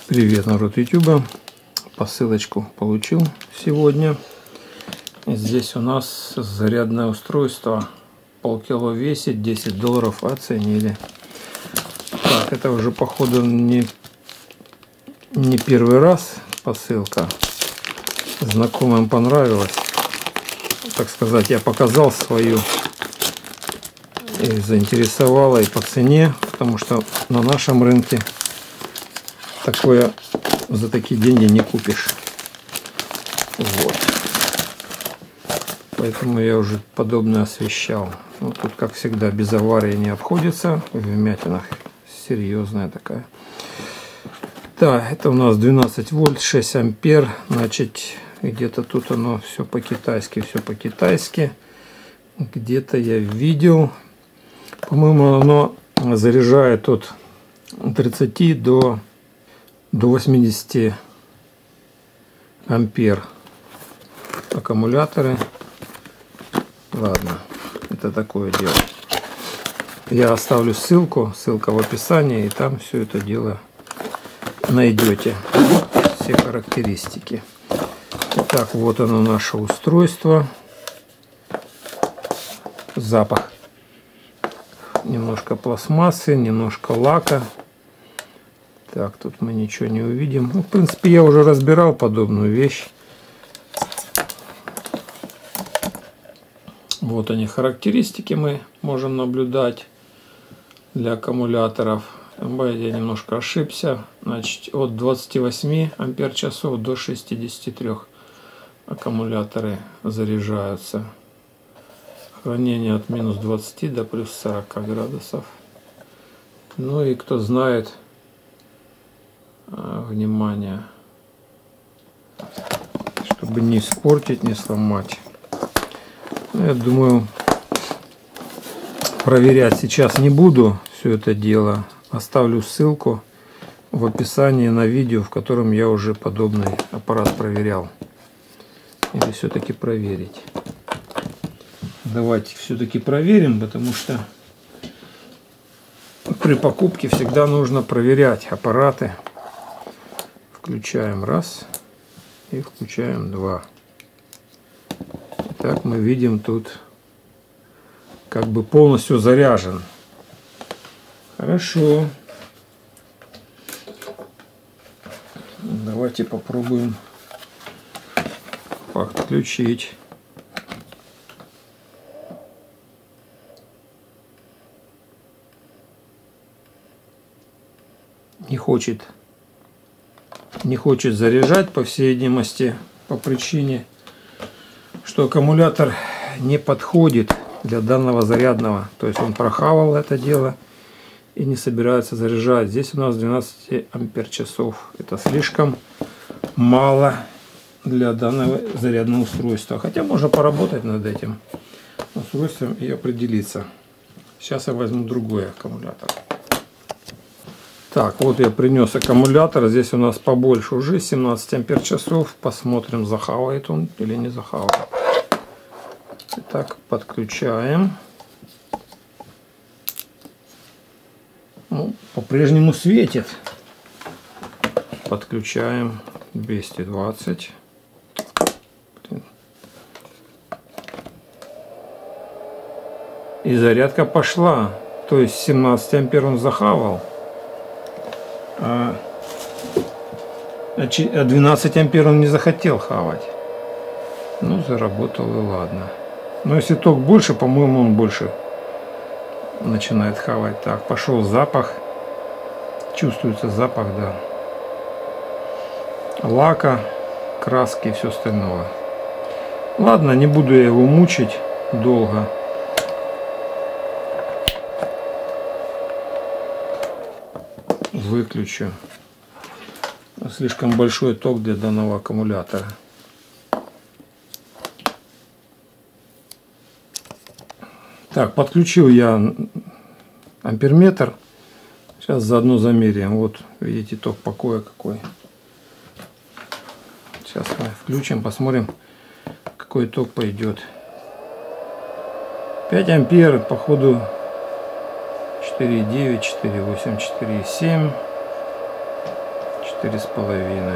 Привет, народ YouTube. Посылочку получил сегодня. Здесь у нас зарядное устройство. Полкило весит, $10 оценили. Так, это уже походу не первый раз посылка. Знакомым понравилось. Так сказать, я показал свою. И заинтересовало и по цене, потому что на нашем рынке такое за такие деньги не купишь. Вот. Поэтому я уже подобное освещал. Вот тут, как всегда, без аварии не обходится. В вмятинах серьезная такая. Да, это у нас 12 вольт, 6 ампер. Значит, где-то тут оно все по-китайски, Где-то я видел. По-моему, оно заряжает от 30 до 80 ампер аккумуляторы. Ладно, это такое дело. Я оставлю ссылка в описании, и там все это дело найдете, все характеристики. Итак, вот оно, наше устройство. Запах. Немножко пластмассы, немножко лака. Так, тут мы ничего не увидим. Ну, в принципе, я уже разбирал подобную вещь. Вот они, характеристики мы можем наблюдать для аккумуляторов. Я немножко ошибся. Значит, от 28 ампер-часов до 63 аккумуляторы заряжаются. Хранение от минус 20 до плюс 40 градусов. Ну и кто знает, внимание, чтобы не испортить, не сломать. Я думаю, проверять сейчас не буду все это дело. Оставлю ссылку в описании на видео, в котором я уже подобный аппарат проверял. Или все-таки проверить. Давайте все-таки проверим, потому что при покупке всегда нужно проверять аппараты. Включаем раз и включаем два. Итак, мы видим, тут как бы полностью заряжен. Хорошо. Давайте попробуем подключить. Не хочет заряжать, по всей видимости, по причине, что аккумулятор не подходит для данного зарядного. То есть он прохавал это дело и не собирается заряжать. Здесь у нас 12 ампер-часов. Это слишком мало для данного зарядного устройства. Хотя можно поработать над этим устройством и определиться. Сейчас я возьму другой аккумулятор. Так, вот я принес аккумулятор. Здесь у нас побольше уже, 17 ампер-часов. Посмотрим, захавает он или не захавает. Итак, подключаем. Ну, по-прежнему светит. Подключаем 220. И зарядка пошла. То есть 17 ампер он захавал. А 12 ампер он не захотел хавать. Ну, заработал и ладно. Но если ток больше, по-моему, он больше начинает хавать. Так, пошел запах. Чувствуется запах, да. Лака, краски и все остальное. Ладно, не буду я его мучить долго. Выключу. Слишком большой ток для данного аккумулятора. Так, подключил я амперметр. Сейчас заодно замеряем. Вот, видите, ток покоя какой. Сейчас мы включим, посмотрим, какой ток пойдет. 5 ампер, походу 4,9, 4,8, 4,7, 4,5.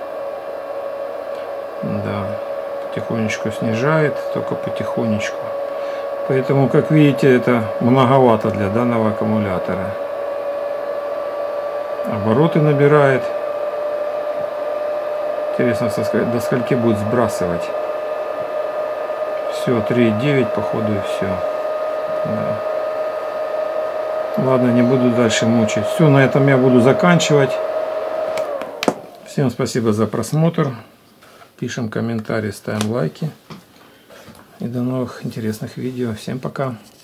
Да, потихонечку снижает, только потихонечку. Поэтому, как видите, это многовато для данного аккумулятора. Обороты набирает. Интересно, до скольки будет сбрасывать. Все, 3,9 походу и все. Да. Ладно, не буду дальше мучить. Все, на этом я буду заканчивать. Всем спасибо за просмотр. Пишем комментарии, ставим лайки. И до новых интересных видео. Всем пока.